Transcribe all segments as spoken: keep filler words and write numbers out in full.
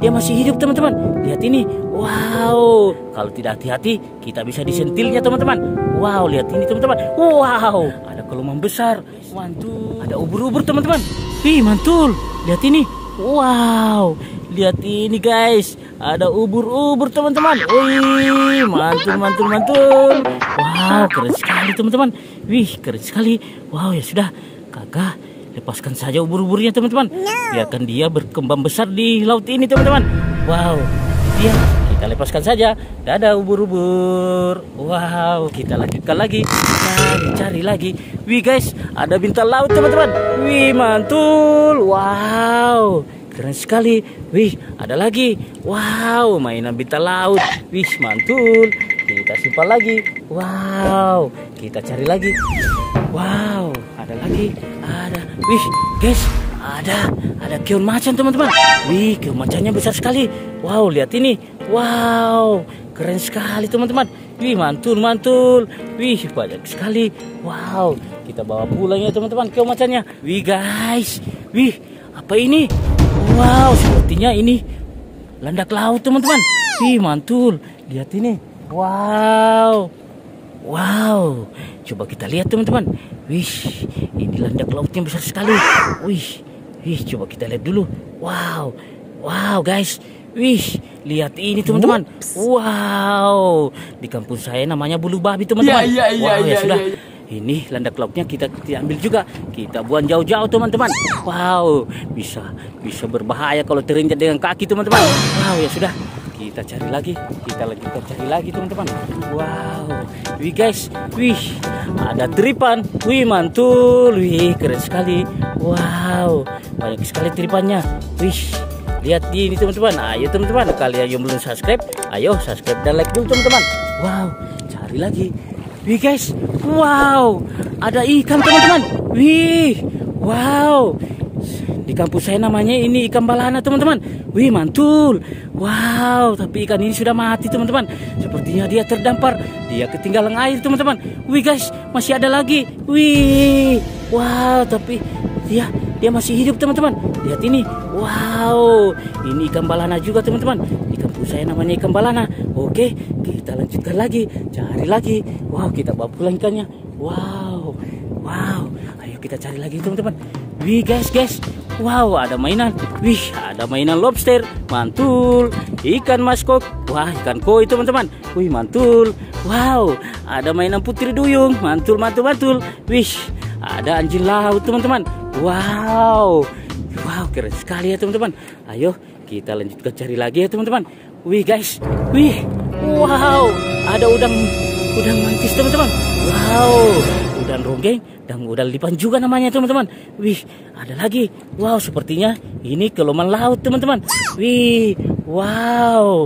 dia masih hidup teman-teman. Lihat ini. Wow, kalau tidak hati-hati kita bisa disentilnya teman-teman. Wow, lihat ini teman-teman. Wow, ada gelombang besar. Mantul. Ada ubur-ubur teman-teman. Wih, mantul. Lihat ini. Wow, lihat ini guys. Ada ubur-ubur teman-teman. Wih, mantul, mantul, mantul. Wow, keren sekali teman-teman. Wih, keren sekali. Wow, ya sudah, kakak lepaskan saja ubur-uburnya teman-teman. Biarkan dia berkembang besar di laut ini teman-teman. Wow, dia kita lepaskan saja. Dadah ubur-ubur. Wow, kita lanjutkan lagi. Cari, cari lagi. Wih guys, ada bintang laut teman-teman. Wih, mantul. Wow, keren sekali. Wih, ada lagi. Wow, mainan bintang laut. Wih, mantul. Kita simpan lagi. Wow, kita cari lagi. Wow, ada lagi. Ada. Wih, guys, ada ada keong macan teman-teman. Wih, keong macannya besar sekali. Wow, lihat ini. Wow, keren sekali teman-teman. Wih, mantul, mantul. Wih, banyak sekali. Wow, kita bawa pulang ya teman-teman keong macannya. Wih guys, wih, apa ini? Wow, sepertinya ini landak laut teman-teman. Wih, mantul. Lihat ini. Wow. Wow, coba kita lihat teman-teman. Wih, ini landak lautnya besar sekali. Wih, wih, coba kita lihat dulu. Wow, wow guys. Wih, lihat ini teman-teman. Wow, di kampung saya namanya bulu babi teman-teman. Ya, ya, wow, ya, ya, sudah. ya, ya. Ini landak lautnya kita, kita ambil juga. Kita buang jauh-jauh teman-teman. Wow, bisa bisa berbahaya kalau terinjak dengan kaki teman-teman. Wow, ya sudah. Kita cari lagi, kita lanjutkan cari lagi teman-teman. Wow, wih guys, wih, ada tripan, wih mantul, wih keren sekali. Wow, banyak sekali tripannya. Wih, lihat ini teman-teman. Ayo teman-teman, kalian yang belum subscribe, ayo subscribe dan like dulu teman-teman. Wow, cari lagi. Wih guys, wow, ada ikan teman-teman. Wih, wow. Di kampus saya namanya ini ikan balana teman-teman. Wih, mantul. Wow, tapi ikan ini sudah mati teman-teman. Sepertinya dia terdampar. Dia ketinggalan air teman-teman. Wih guys, masih ada lagi. Wih, wow, tapi dia dia masih hidup teman-teman. Lihat ini. Wow, ini ikan balana juga teman-teman. Di kampus saya namanya ikan balana. Oke, kita lanjutkan lagi. Cari lagi. Wow, kita bawa pulang ikannya. Wow, wow. Ayo kita cari lagi teman-teman. Wih guys, guys. Wow, ada mainan. Wih, ada mainan lobster. Mantul. Ikan maskok. Wah, ikan koi teman-teman. Wih, mantul. Wow, ada mainan putri duyung. Mantul, mantul, mantul. Wih, ada anjing laut teman-teman. Wow. Wow, keren sekali ya teman-teman. Ayo, kita lanjutkan cari lagi ya teman-teman. Wih guys. Wih. Wow, ada udang udang mantis teman-teman. Wow, udang ronggeng dan udang lipan juga namanya teman-teman. Wih, ada lagi. Wow, sepertinya ini keloman laut teman-teman. Wih, wow.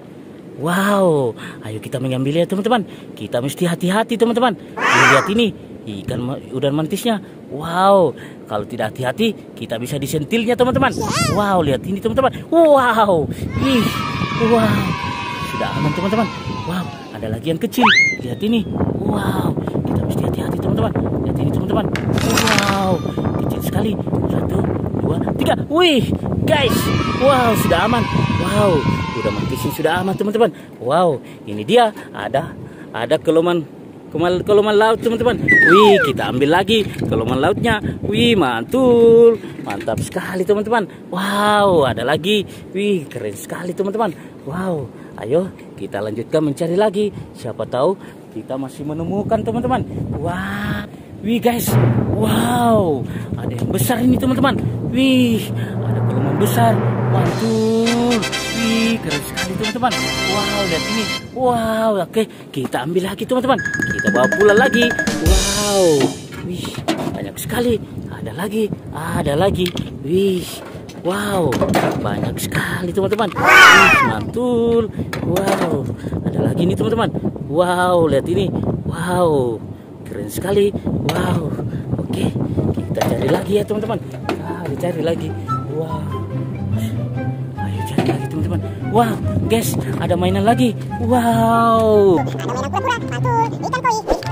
Wow, ayo kita mengambil ya teman-teman. Kita mesti hati-hati teman-teman. Lihat ini, ikan udang mantisnya. Wow, kalau tidak hati-hati kita bisa disentilnya teman-teman. Wow, lihat ini teman-teman. Wow, wih, wow. Sudah aman teman-teman. Wow, ada lagi yang kecil. Lihat ini. Wow, kita mesti hati-hati teman-teman. Lihat ini teman-teman. Wow, kecil sekali. Satu, dua, tiga. Wih, guys. Wow, sudah aman. Wow, udah mantisnya sudah aman teman-teman. Wow, ini dia ada ada keloman keloman laut teman-teman. Wih, kita ambil lagi keloman lautnya. Wih, mantul, mantap sekali teman-teman. Wow, ada lagi. Wih, keren sekali teman-teman. Wow, ayo kita lanjutkan mencari lagi. Siapa tahu kita masih menemukan teman-teman. Wah, wih guys. Wow, ada yang besar ini teman-teman. Wih, ada keloman besar. Mantul. Wih, keren sekali teman-teman. Wow, lihat ini. Wow, oke, kita ambil lagi teman-teman. Kita bawa pulang lagi. Wow, wih, banyak sekali. Ada lagi, ada lagi. Wih, wow, banyak sekali teman-teman. Wih, mantul. Wow, ada lagi nih teman-teman. Wow, lihat ini. Wow, keren sekali. Wow, oke, kita cari lagi ya teman-teman. Ah, cari lagi. Wow. Ayo cari lagi teman-teman. Wow, guys, ada mainan lagi. Wow. Ada mainan kura-kura, mantul, ikan koi.